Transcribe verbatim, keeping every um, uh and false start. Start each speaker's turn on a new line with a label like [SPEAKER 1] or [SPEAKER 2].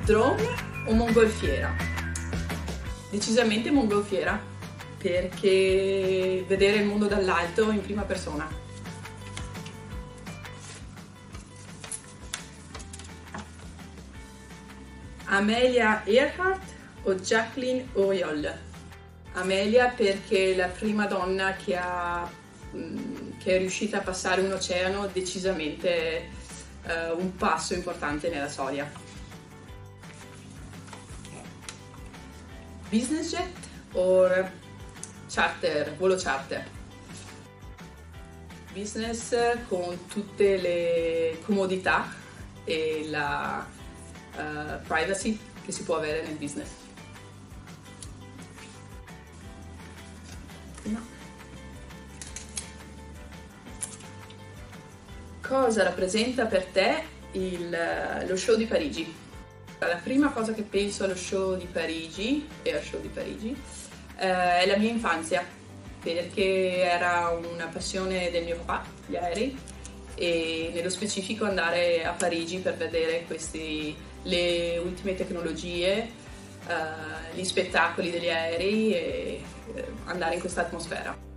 [SPEAKER 1] Drone o mongolfiera? Decisamente mongolfiera, perché vedere il mondo dall'alto in prima persona. Amelia Earhart o Jacqueline Auriol? Amelia perché è la prima donna che, ha, che è riuscita a passare un oceano, decisamente uh, un passo importante nella storia. Business jet o charter, volo charter? Business con tutte le comodità e la uh, privacy che si può avere nel business. No. Cosa rappresenta per te il, lo show di Parigi? La prima cosa che penso allo show di Parigi, e al show di Parigi, eh, è la mia infanzia, perché era una passione del mio papà, gli aerei, e nello specifico andare a Parigi per vedere questi, le ultime tecnologie, eh, gli spettacoli degli aerei e eh, andare in questa atmosfera.